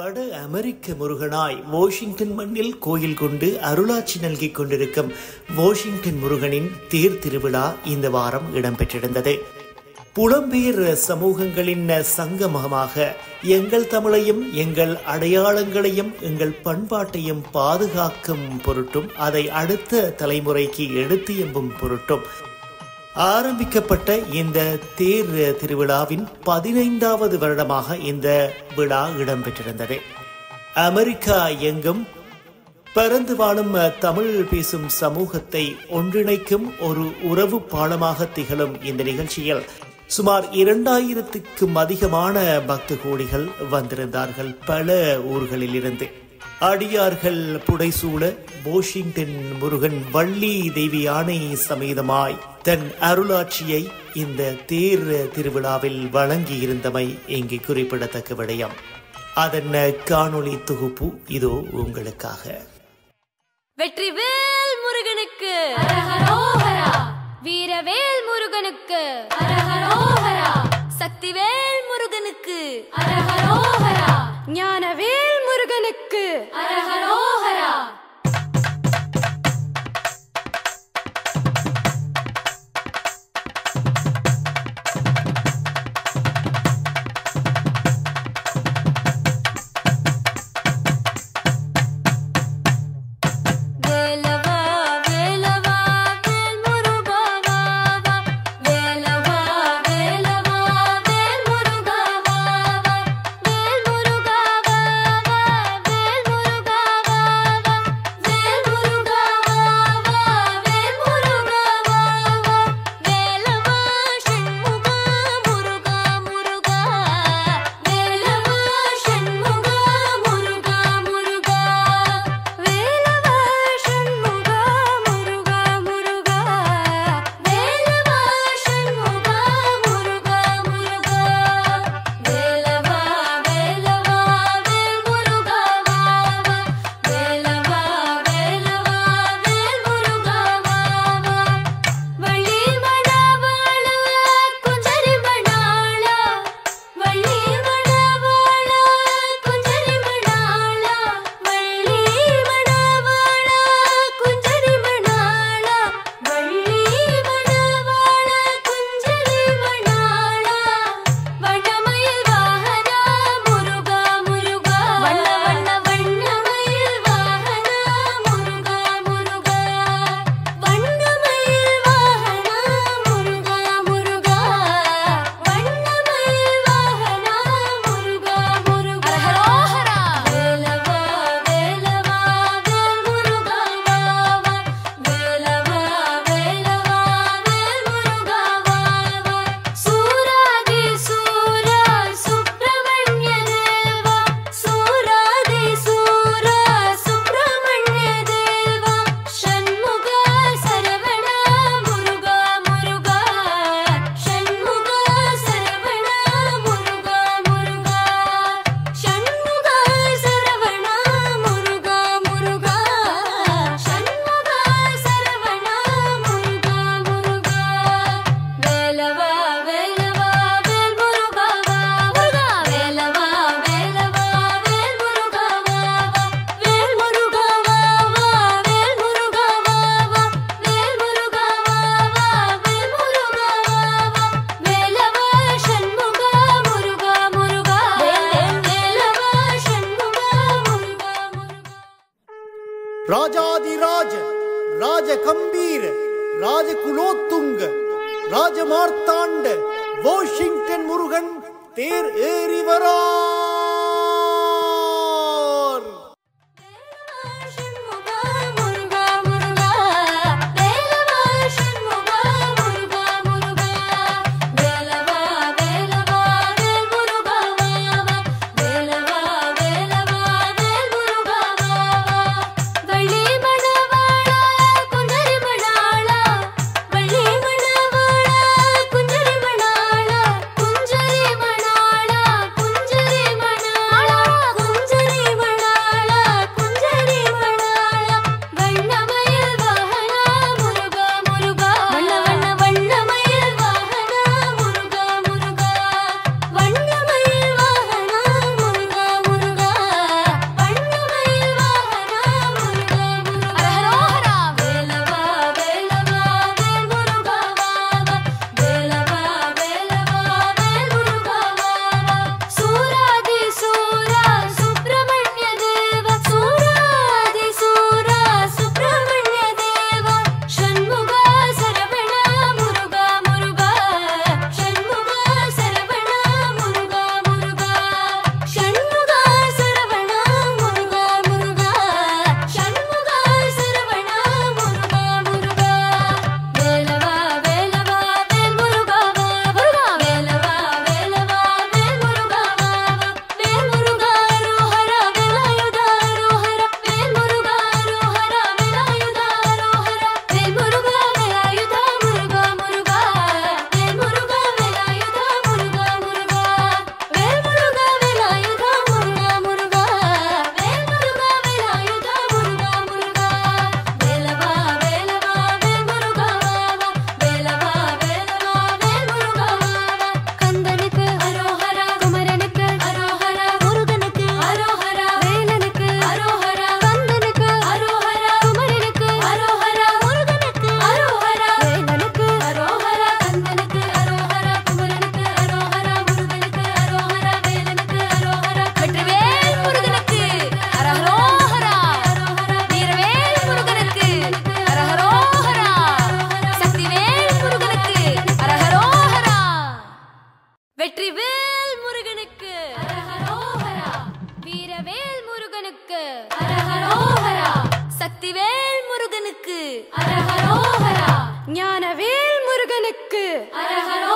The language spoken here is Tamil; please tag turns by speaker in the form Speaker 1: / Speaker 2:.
Speaker 1: வட அமெரிக்க முருகனாய் வாஷிங்டன் மண்ணில் கோயில் கொண்டு அருளாட்சி நல்கிக் கொண்டிருக்கும் வாஷிங்டன் முருகனின் தேர் திருவிழா இந்த வாரம் இடம்பெற்றிருந்தது. புலம்பெயர் சமூகங்களின் சங்கமமாக எங்கள் தமிழையும் எங்கள் அடையாளங்களையும் எங்கள் பண்பாட்டையும் பாதுகாக்கும் பொருட்டும் அதை அடுத்த தலைமுறைக்கு எடுத்து எம்பும் பொருட்டும் ஆரம்பிக்கப்பட்ட இந்த தேர் திருவிழாவின் 15வது வருடமாக இந்த விழா இடம்பெற்றிருந்தது. அமெரிக்கா எங்கும் பரந்து வாழும் தமிழ் பேசும் சமூகத்தை ஒன்றிணைக்கும் ஒரு உறவு பாலமாக திகழும் இந்த நிகழ்ச்சியில் சுமார் 2000க்கும் அதிகமான பக்த கோடிகள் வந்திருந்தார்கள். பல ஊர்களில் இருந்து அடியார்கள் புடைசூழ வாஷிங்டன் முருகன் வள்ளி தேவி யானை சமேதமாய் தன் அருளாட்சியை இந்த தேர் திருவிழாவில் வழங்கியிருந்தமை இங்கு குறிப்பிடத்தக்க விடயம். அதன் காணொளி தொகுப்பு இதோ உங்களுக்காக.
Speaker 2: வெற்றிவேல் முருகனுக்கு அரஹரோஹரா, வீரவேல் முருகனுக்கு அரஹரோஹரா, சக்திவேல் முருகனுக்கு அரஹரோஹரா, ஞானவேல் முருகனுக்கு அரஹரோஹரா.
Speaker 1: ராஜாதிராஜ ராஜகம்பீர ராஜகுலோத்துங்க ராஜமார்த்தாண்ட வாஷிங்டன் முருகன் தேர் ஏறி வரார்.
Speaker 2: குஞ்சரி மணாளா அரஹரோ